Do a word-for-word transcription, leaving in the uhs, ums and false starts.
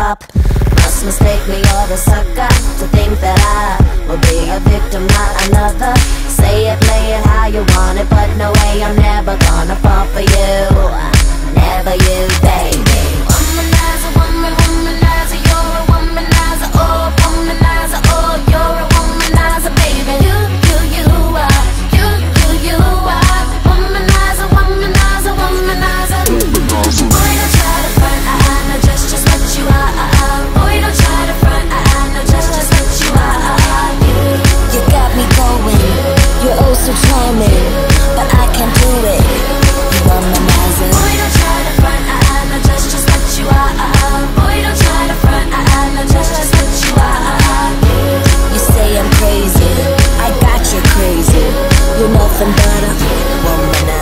pop. Must mistake me or a sucker to think that I will be a victim, not another. Say it, play it how you want it, but no way, I'm never gonna fall for you. Never you, baby. Womanizer, woman, womanizer, you're a womanizer, oh, womanizer, oh, you're a womanizer, baby. You, you, you are, you, you, you are. Womanizer, womanizer, womanizer. Boy, don't try to front, I, I know just, just what you are. Boy, don't try to front, I, I know just, just what you are. You, you got me going, you're oh so charming, but I can't do it. Womanizer. Boy, don't try to front, I, I know just, just what you are. Boy, don't try to front, I, I know just, just what you are. You say I'm crazy, I got you crazy. You're nothing but a womanizer.